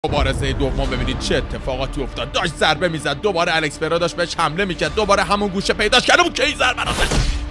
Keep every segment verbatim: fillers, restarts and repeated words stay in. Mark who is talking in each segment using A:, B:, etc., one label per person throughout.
A: مبارزه دوم ببینید چه اتفاقاتی افتاد. داشت ضربه میزد، دوباره الکس پرا داشت بهش حمله میکرد، دوباره همون گوشه پیداش کرده بود که این ضربه رو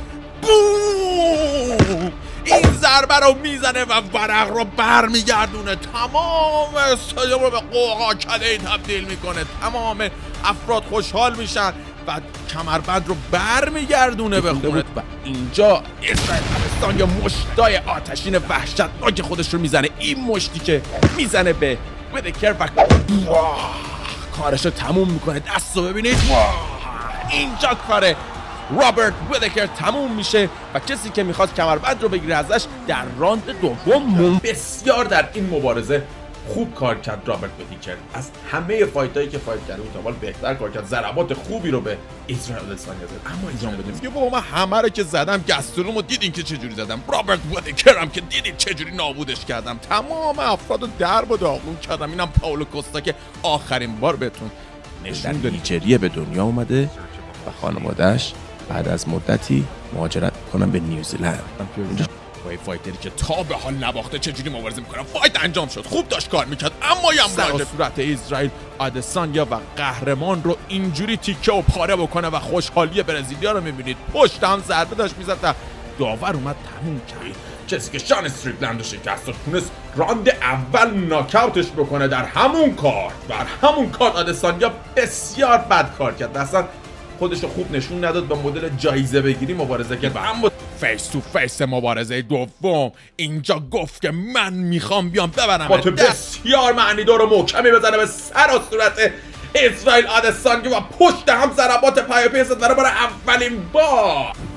A: بوم این ضربه رو میزنه و ورق رو برمیگردونه، تمام استادیوم رو به قوقاکده‌ای تبدیل میکنه، تمام افراد خوشحال میشن و کمربند رو برمیگردونه به خونه و اینجا ایزرائیل آدسانیا مشتای آتشین وحشتناک خودش رو میزنه. این مشتی که میزنه به ویدکر و کارش رو تموم میکنه. دست رو ببینید، اینجا کار رابرت ویدکر تموم میشه و کسی که میخواد کمربند رو بگیره ازش در راند دوم. بسیار در این مبارزه خوب کار کرد رابرت ویدکر، از همه فایتایی که فایت کرده بود تا حالا بهتر کار کرد، ضربات خوبی رو به ایزرائیل آدسانیا زد. اما ایران بدونیم که بابا من همه رو که زدم، گسترومو دیدین که چجوری زدم، رابرت ویدکر هم که دیدید چجوری نابودش کردم، تمام افرادو درب و داغون کردم. اینم پاولو کوستا که آخرین بار بهتون نشون داد نیجریه به دنیا اومده و خانواده‌اش بعد از مدتی مهاجرت میکنن به نیوزیلند. با فایتری که تا به حال نباخته چجوری مبارزه میکنه. فایت انجام شد، خوب داشت کار میکرد، اما یه امراض صورت ایزرائیل آدسانیا و قهرمان رو اینجوری تیکه و پاره بکنه و خوشحالی برزیلیا رو میبینید. پشت هم ضربه داشت میزد و داور اومد تموم کرد. کسی که شان استریکلند رو شکست و تونست راند اول ناکاوتش بکنه در همون کار در همون کار آدسانیا بسیار بد کار کرد، اصلا خودش رو خوب نشون نداد، با مدل جایزه بگیری مبارزه کرد. اما فیس تو فیس مبارزه دوم اینجا گفت که من میخوام بیام ببرم با تو بسیار معنیدار و محکمی بزنه به سر و صورت ایزرائیل آدسانیا و پشت هم ضربات پای پی زد برای اولین بار.